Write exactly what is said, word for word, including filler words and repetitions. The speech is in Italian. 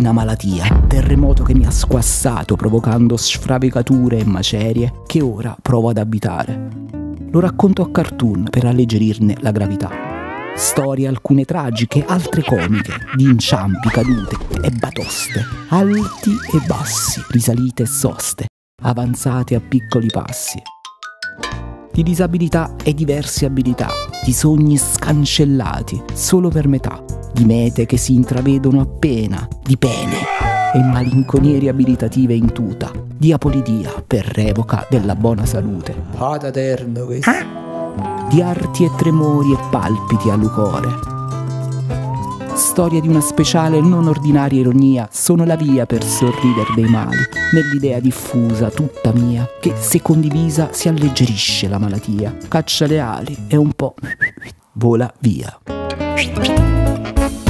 una malattia, terremoto che mi ha squassato provocando sfravecature e macerie che ora provo ad abitare. Lo racconto a cartoon per alleggerirne la gravità. Storie alcune tragiche, altre comiche, di inciampi, cadute e batoste, alti e bassi, risalite e soste, avanzate a piccoli passi. Di disabilità e diverse abilità, di sogni scancellati solo per metà, di mete che si intravedono appena, di pene e malinconie riabilitative in tuta, di apolidia per revoca della buona salute. Ad eterno questo. Di arti e tremori e palpiti al cuore. Storia di una speciale non ordinaria ironia, sono la via per sorridere dei mali, nell'idea diffusa tutta mia, che se condivisa si alleggerisce la malattia, caccia le ali e un po' vola via.